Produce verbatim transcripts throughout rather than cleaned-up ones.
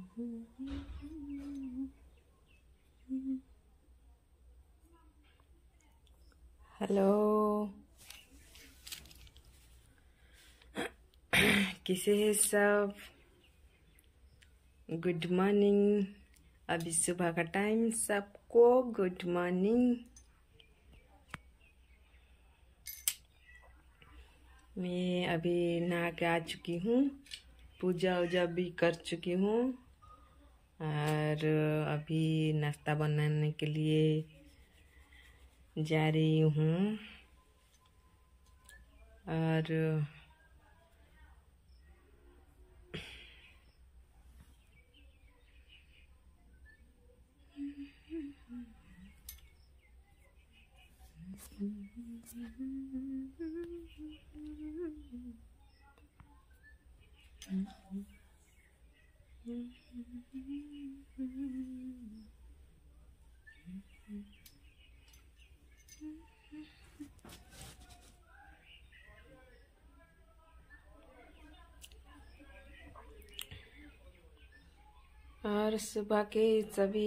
Hello, कैसे हैं सब? Good morning. अभी सुबह का टाइम, सबको गुड मॉर्निंग। मैं अभी नहा के आ चुकी हूँ, पूजा वूजा भी कर चुकी हूँ और अभी नाश्ता बनाने के लिए जा रही हूँ। और और सुबह के सभी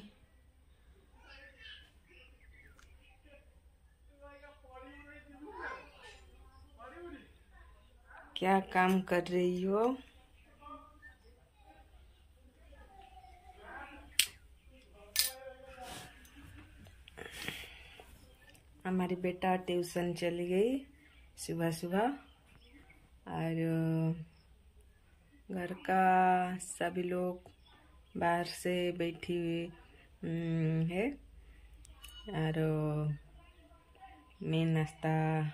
क्या काम कर रही हो? हमारी बेटा ट्यूशन चली गई सुबह सुबह और घर का सभी लोग बाहर से बैठी हुई है और मैं नाश्ता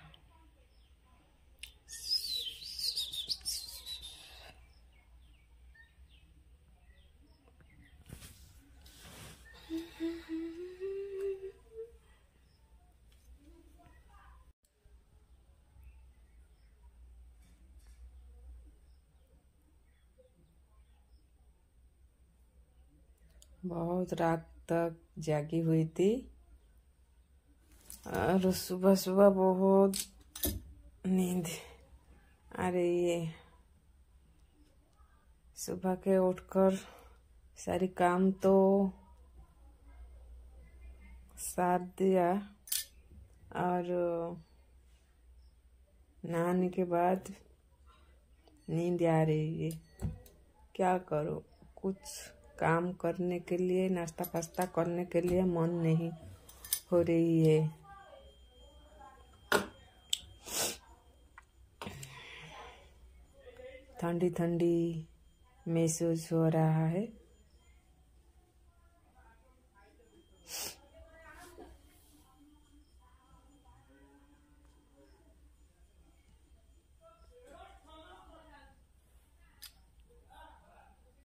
बहुत रात तक जागी हुई थी और सुबह सुबह बहुत नींद आ रही है। सुबह के उठकर सारी काम तो साथ दिया और नहाने के बाद नींद आ रही है। क्या करो, कुछ काम करने के लिए, नाश्ता पास्ता करने के लिए मन नहीं हो रही है। ठंडी ठंडी महसूस हो रहा है।